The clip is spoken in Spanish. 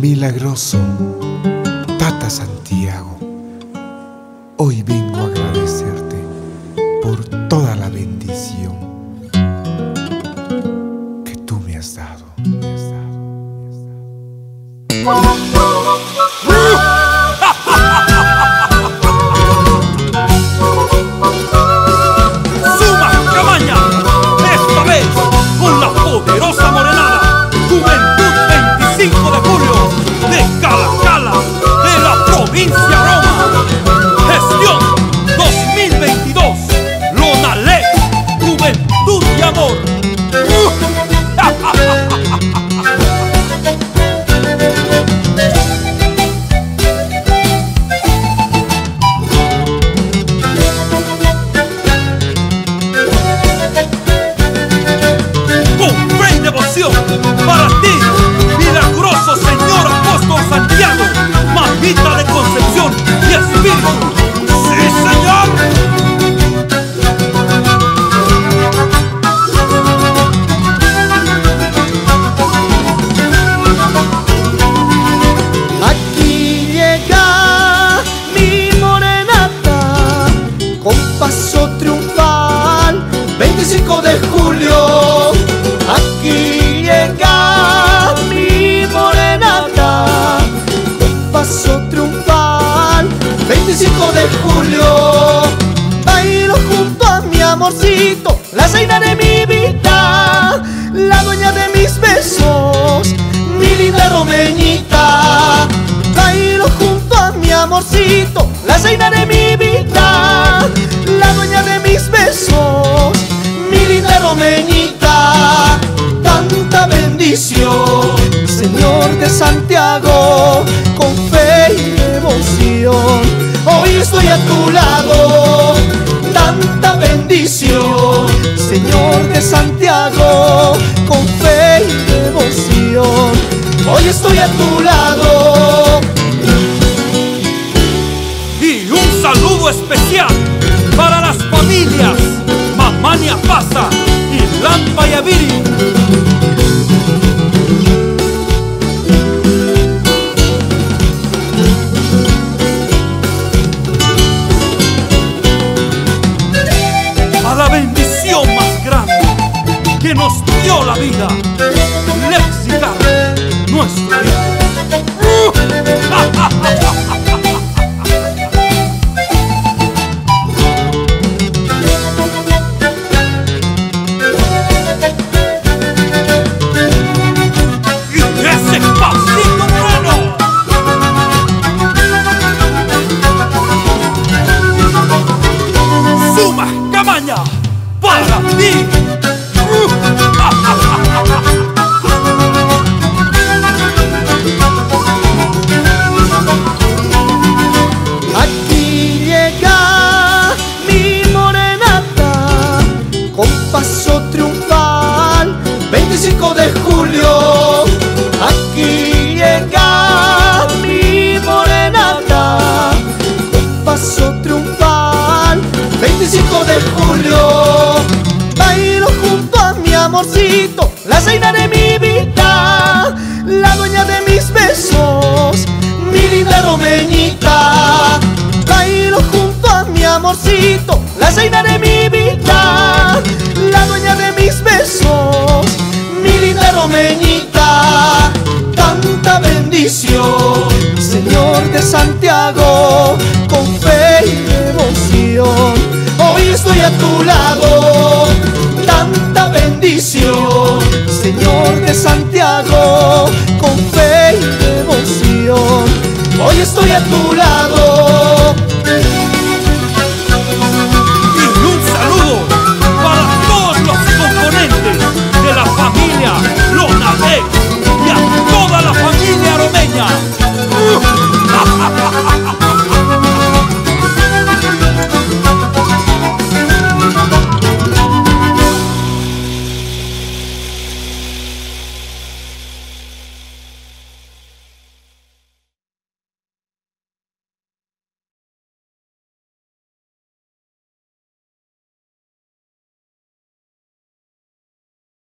Milagroso Tata Santiago, hoy vengo a agradecerte por toda la bendición que tú me has dado. ¡Suma Camaña! Esta vez con la poderosa morenada Juventud 25 de Julio de Cala Cala, de la provincia Roma. Gestión 2022 Lonalec, Juventud y Amor. Para ti, milagroso Señor Apóstol Santiago, Mamita de Concepción y Espíritu. ¡Sí, Señor! Aquí llega mi morenata con paso triunfal, 25 de julio. Aquí llega mi morenata con paso triunfal, 25 de julio. Bailo junto a mi amorcito, la reina de mi vida, la dueña de mis besos, mi linda romeñita. Bailo junto a mi amorcito, la reina de mi vida, la dueña de mis besos, mi linda romeñita. Tanta bendición, Señor de Santiago, con fe y devoción, hoy estoy a tu lado. Tanta bendición, Señor de Santiago, con fe y devoción, hoy estoy a tu lado. Y un saludo especial para las familias Mamania Pasa y Lampa Yaviri. A la bendición más grande que nos dio la vida, Léxica, nuestro hijo. Para ti. Aquí llega mi morenata con paso triunfal, 25 de julio. Aquí llega mi morenata con paso triunfal, 25 de julio. Bailo junto a mi amorcito, la reina de mi vida, la dueña de mis besos, mi linda romeñita. Bailo junto a mi amorcito, la reina de mi vida, la dueña de mis besos, mi linda romeñita. Tanta bendición, Señor de Santiago, con fe y devoción, hoy estoy a tu lado. Tanta bendición, Señor de Santiago, con fe y devoción, hoy estoy a tu lado.